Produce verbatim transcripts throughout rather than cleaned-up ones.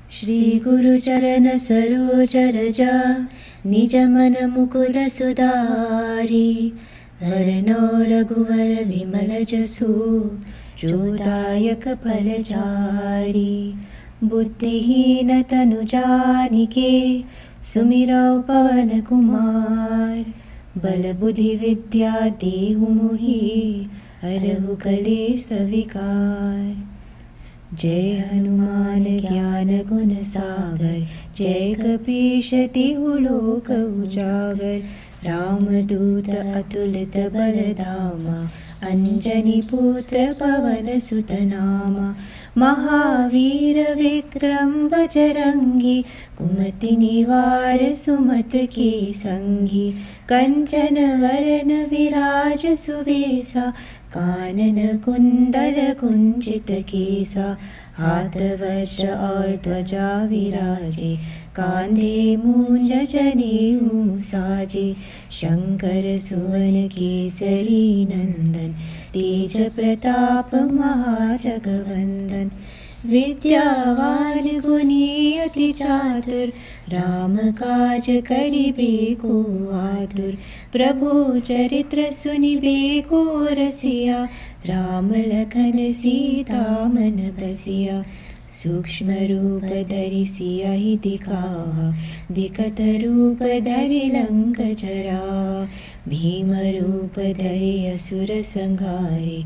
श्री गुरु चरण सरोज रज निज मन मुकुर सुधारी। वरनौ रघुवर विमल जसु जोदायक फलचारी। बुद्धिहीन तनु जानिके सुमिरौ पवन कुमार। बल बुद्धि विद्या देहु मोहि हरहु कलेश विकार। जय हनुमान ज्ञान गुण सागर जय कपीश तिहु लोक उजागर। रामदूत अतुलित बलधामा अंजनी पुत्र पवन सुत नामा। महावीर विक्रम बजरंगी कुमति निवार सुमत के संगी। कंचन वरन विराज सुवेसा कानन कुंडल कुंचित केसा। हाथ वज्र और ध्वजा विराजे कांधे मूंज जनेऊ साजे। शंकर सुवन केसरी नंदन तेज प्रताप महाजगवंदन। विद्यावान गुणी अति चातुर राम काज करिबे को आतुर। प्रभु चरित्र सुनिबे को रसिया राम लखन सीता मन बसिया। सूक्ष्म रूप धरि सियहि दिखावा विकट रूप धरि लंक जरावा। भीम रूप धरि असुर संहारे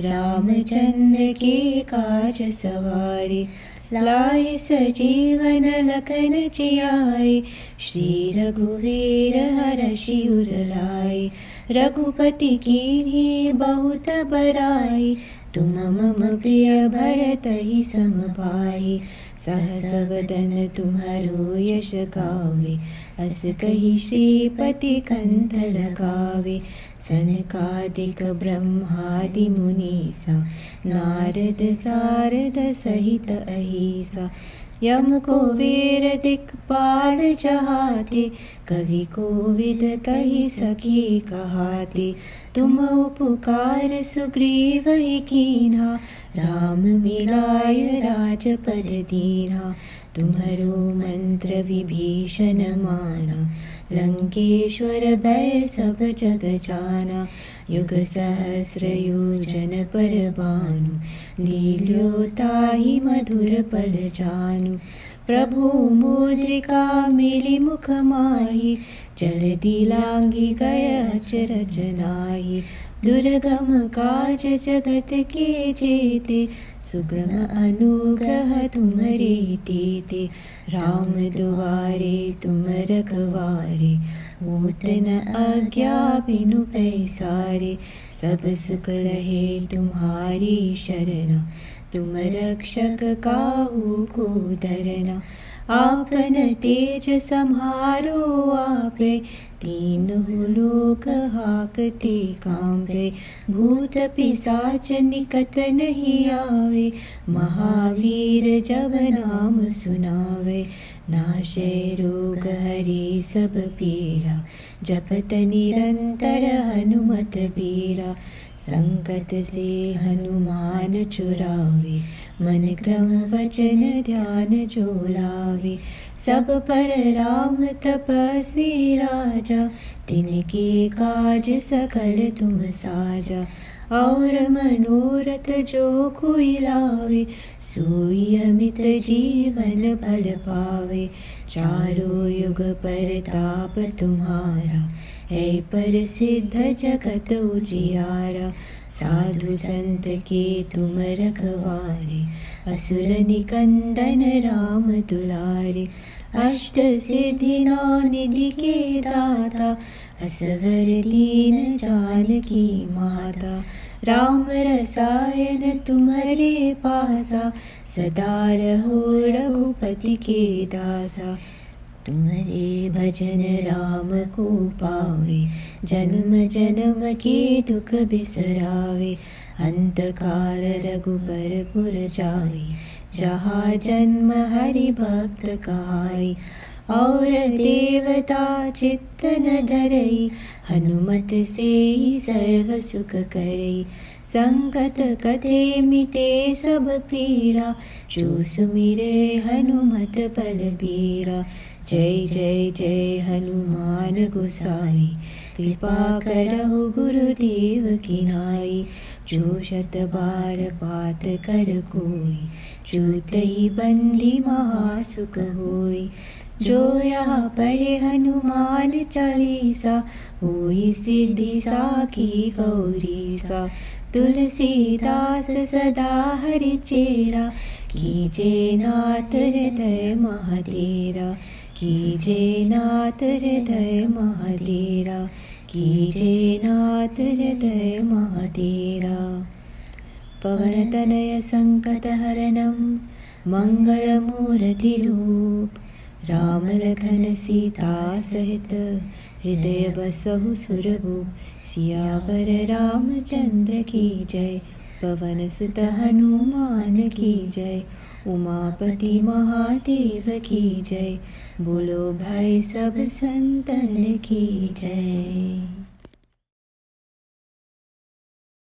रामचंद्र के काज सवारे। लाए सजीवन लखन जियाए श्री रघुवीर हरषि उर लाए। रघुपति कीन्ही बहुत बड़ाई तुम मम प्रिय भरतहि सम भाई। सहस वदन तुम्हारो यश गावे अस कहि श्रीपति कंठ लगावे। सनकादिक ब्रह्मादि मुनीसा नारद सारद सहित अहिसा। यम कुबेर दिक्पाल जहाते कवि कोविद कहि सके कहाते। तुम उपकार सुग्रीव ही कीन्हा राम मिलाय राजपद दीन्हा। तुम्हारो मंत्र विभीषण माना लंकेश्वर भय सब जग जाना। युग सहस्र योजन पर भानु लील्यो ताहि मधुर पल जानु। प्रभु मुद्रिका मिली मुख माहि जल्दी लांघि गय अचरज नाहि। दुर्गम काज जगत के जेते सुगम अनुग्रह तुम्हरे तेते। राम दुआरे तुम रखवारे होत न आज्ञा बिनु पैसारे। सब सुख लहे तुम्हारी शरणा तुम रक्षक काहू को डरना। आपन तेज सम्हारो आपे तीनों लोक हाकते कांपे। भूत पिशाच निकट नहीं आवे महावीर जब नाम सुनावे। नाशे रोग हरे सब पीरा जपत निरंतर हनुमत बीरा। संकट से हनुमान छुड़ावे मन क्रम वचन ध्यान जो लावे। सब पर राम तपस्वी राजा तिनके काज सकल तुम साजा। और मनोरथ जो कोई लावे सोई अमित जीवन फल पावे। चारों युग परताप तुम्हारा है प्रसिद्ध जगत उजियारा। साधु संत के तुम रखवारे असुर निकंदन राम दुलारे। अष्ट सिद्धि नौ निधि के दाता असवर दीन जानकी माता। राम रसायन तुम्हारे पासा सदा रहो रघुपति के दासा। तुम्हारे भजन राम को पावे जन्म जन्म के दुख बिसरावे। अंत काल रघुबर पुर जाई जहाँ जन्म हरि भक्त कहाई। और देवता चित्त न धरई हनुमत से ही सर्व सुख करई। संकट कटे मिटे सब पीरा, जो सुमिरे हनुमत बलबीरा। जय जय जय हनुमान गोसाई, कृपा करहु गुरुदेव की नाई। जो शत बार पात कर कोई, छूटहि बंदी महासुख होई। जो यहाँ पढ़े हनुमान चालीसा, होई सिद्धि साखी गौरीसा। तुलसीदास सदा हरि चेरा, कीजे नाथ हृदय महातेरा। कीजे नाथ हृदय महातेरा, कीजे नाथ हृदय महातेरा। पवन तनय संकट हरणं, मंगल मूर्ति रूप। राम लखन सीता सहित, हृदय बसहु सुरभूप। सियावर रामचंद्र की जय, पवन सुत हनुमान की जय। उमापति महादेव की जय, बोलो भाई सब संतन की जय।